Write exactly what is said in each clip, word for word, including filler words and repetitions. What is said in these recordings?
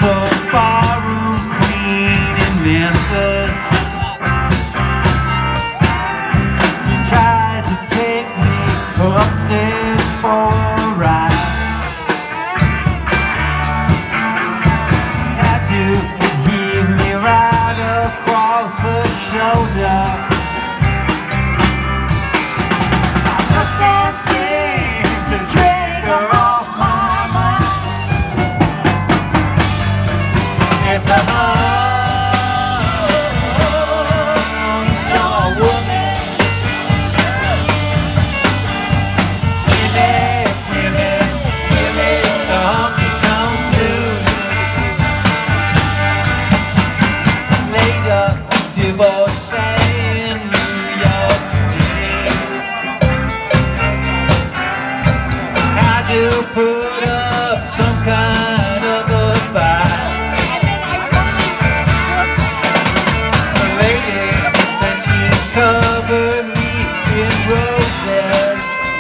She's a barroom queen in Memphis. She tried to take me upstairs for a ride. Had to heave me right across her shoulder. I just can't seem to drink her off my mind. It's a honky-tonk woman. Give me, give me, give me the honky-tonk blues. Later, divorcee in New York City. Had to put up some kind of a fight. Covered me in roses.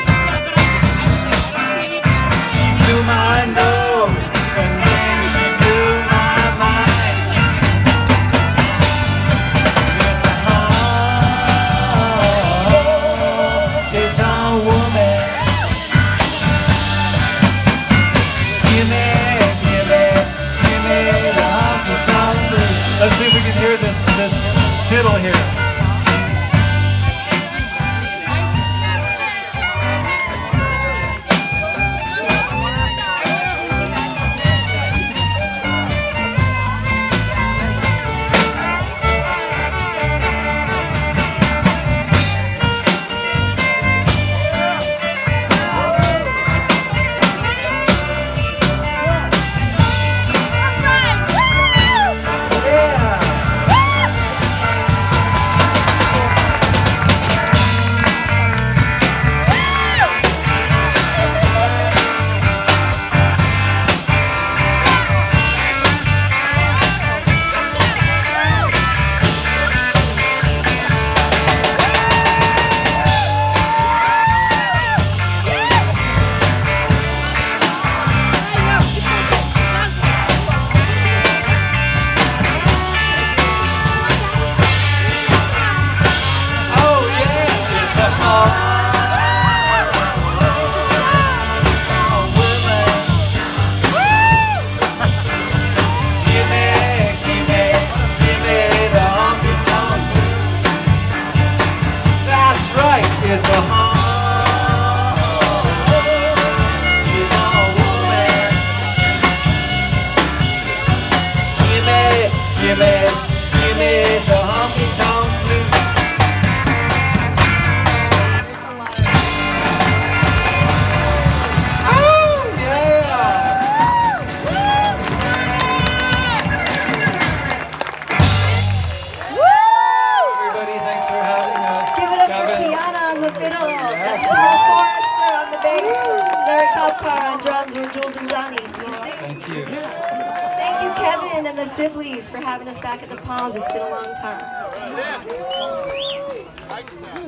She blew my nose and then she blew my mind. It's a honky-tonk woman. Give me, give me, give me the honky-tonk blues. Let's see if we can hear this, this fiddle here. It's a honky-tonk woman. Give me, give me, give me the honky-tonk blues. Oh yeah! Woo! Everybody, thanks for having us. Give it up for Kianna on the fiddle. That's Paul Forrester on the bass. Larry Kopkar on drums with Jules and Johnny. See you soon. Thank you. Thank you, Kevin and the Sibleys, for having us back at the Palms. It's been a long time.